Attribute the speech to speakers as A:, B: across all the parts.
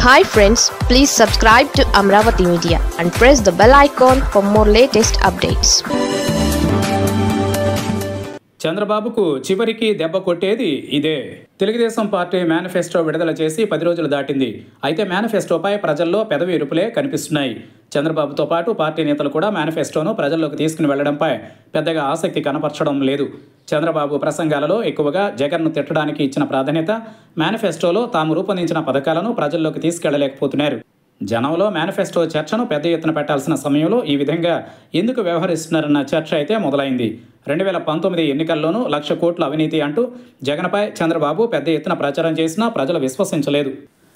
A: Hi friends, please subscribe to Amravati Media and press the bell icon for more latest updates.
B: చంద్రబాబుకు చివరికి దెబ్బ కొట్టేది ఇదే. Telugu Desam party manifesto విడుదల చేసి 10 రోజులు దాటింది. అయితే మేనిఫెస్టోపై ప్రజల్లో పెదవి ఇరుపులే కనిపిస్తున్నాయి. చంద్రబాబుతో పాటు పార్టీ నేతలు కూడా మేనిఫెస్టోను ప్రజల్లోకి తీసుకుని వెళ్లడంపై పెద్దగా ఆసక్తి కనపరచడం లేదు. చంద్రబాబు ప్రసంగాలలో ఎక్కువగా జగన్ను తిట్టడానికి ఇచ్చిన ప్రాధాన్యత, మేనిఫెస్టోలో తాము రూపొందించిన పథకాలను ప్రజల్లోకి తీసుకెళ్లలేకపోతున్నారు. జనంలో మేనిఫెస్టో చర్చను పెద్ద ఎత్తున పెట్టాల్సిన సమయంలో ఈ విధంగా ఎందుకు వ్యవహరిస్తున్నారన్న చర్చ అయితే మొదలైంది. 2019 ఎన్నికల్లోనూ 1,00,000 కోట్ల అవినీతి అంటూ జగన్పై చంద్రబాబు పెద్ద ఎత్తున ప్రచారం చేసినా ప్రజలు విశ్వసించలేదు.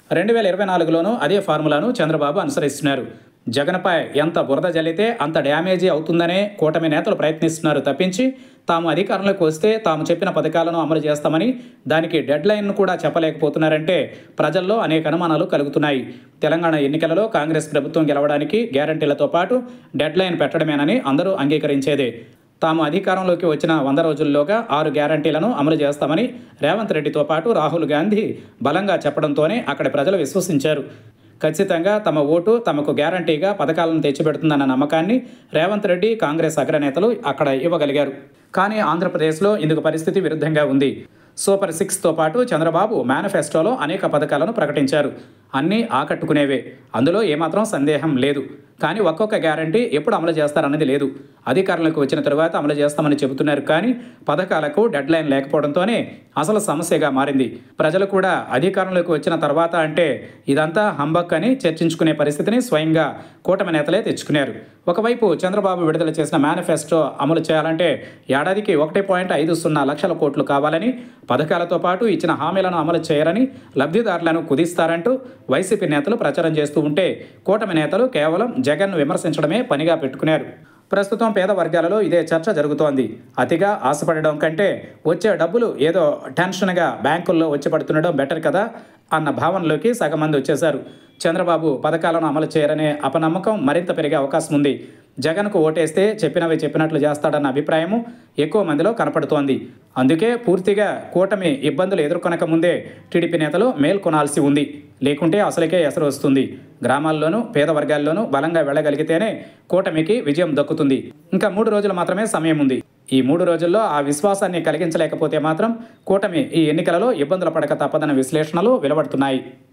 B: 2024లోనూ అదే ఫార్ములాను చంద్రబాబు అనుసరిస్తున్నారు. జగన్పై ఎంత బురద జల్లితే అంత డ్యామేజీ అవుతుందనే కూటమి నేతలు ప్రయత్నిస్తున్నారు తప్పించి, తాము అధికారంలోకి వస్తే తాము చెప్పిన పథకాలను అమలు చేస్తామని దానికి డెడ్ లైన్ను కూడా చెప్పలేకపోతున్నారంటే ప్రజల్లో అనేక అనుమానాలు కలుగుతున్నాయి. తెలంగాణ ఎన్నికలలో కాంగ్రెస్ ప్రభుత్వం గెలవడానికి గ్యారంటీలతో పాటు డెడ్ లైన్ పెట్టడమేనని అందరూ అంగీకరించేదే. తాము అధికారంలోకి వచ్చిన 100 రోజుల్లోగా 6 గ్యారంటీలను అమలు చేస్తామని రేవంత్ రెడ్డితో పాటు రాహుల్ గాంధీ బలంగా చెప్పడంతోనే అక్కడి ప్రజలు విశ్వసించారు. ఖచ్చితంగా తమ ఓటు తమకు గ్యారంటీగా పథకాలను తెచ్చిపెడుతుందన్న నమ్మకాన్ని రేవంత్ రెడ్డి, కాంగ్రెస్ అగ్రనేతలు అక్కడ ఇవ్వగలిగారు. కానీ ఆంధ్రప్రదేశ్లో ఇందుకు పరిస్థితి విరుద్ధంగా ఉంది. సూపర్ 6తో పాటు చంద్రబాబు మేనిఫెస్టోలో అనేక పథకాలను ప్రకటించారు. అన్నీ ఆకట్టుకునేవే, అందులో ఏమాత్రం సందేహం లేదు. కానీ ఒక్కొక్క గ్యారంటీ ఎప్పుడు అమలు చేస్తారన్నది లేదు. అధికారంలోకి వచ్చిన తరువాత అమలు చేస్తామని చెబుతున్నారు, కానీ పథకాలకు డెడ్ లైన్ లేకపోవడంతోనే అసలు సమస్యగా మారింది. ప్రజలు కూడా అధికారంలోకి వచ్చిన తర్వాత అంటే ఇదంతా హంబక్ అని చర్చించుకునే పరిస్థితిని స్వయంగా కూటమి నేతలే తెచ్చుకున్నారు. ఒకవైపు చంద్రబాబు విడుదల చేసిన మేనిఫెస్టో అమలు చేయాలంటే ఏడాదికి 1.50 లక్షల కోట్లు కావాలని, పథకాలతో పాటు ఇచ్చిన హామీలను అమలు చేయరని, లబ్ధిదారులను కుదిస్తారంటూ వైసీపీ నేతలు ప్రచారం చేస్తూ ఉంటే కూటమి నేతలు కేవలం జగన్ను విమర్శించడమే పనిగా పెట్టుకున్నారు. ప్రస్తుతం పేద వర్గాలలో ఇదే చర్చ జరుగుతోంది. అతిగా ఆశపడడం కంటే వచ్చే డబ్బులు ఏదో టెన్షన్గా బ్యాంకుల్లో వచ్చి పడుతుండడం బెటర్ కదా అన్న భావనలోకి సగం మంది వచ్చేశారు. చంద్రబాబు పథకాలను అమలు చేయరనే అపనమ్మకం మరింత పెరిగే అవకాశం ఉంది. జగన్కు ఓటేస్తే చెప్పినవి చెప్పినట్లు చేస్తాడన్న అభిప్రాయము ఎక్కువ మందిలో కనపడుతోంది. అందుకే పూర్తిగా కూటమి ఇబ్బందులు ఎదుర్కొనక ముందే టీడీపీ నేతలు మేల్కొనాల్సి ఉంది. లేకుంటే అసలుకే ఎసరు వస్తుంది. గ్రామాల్లోనూ పేద వర్గాల్లోనూ బలంగా వెళ్ళగలిగితేనే కూటమికి విజయం దక్కుతుంది. ఇంకా 3 రోజులు మాత్రమే సమయం ఉంది. ఈ 3 రోజుల్లో ఆ విశ్వాసాన్ని కలిగించలేకపోతే మాత్రం కూటమి ఈ ఎన్నికలలో ఇబ్బందులు పడక తప్పదన్న విశ్లేషణలు వెలువడుతున్నాయి.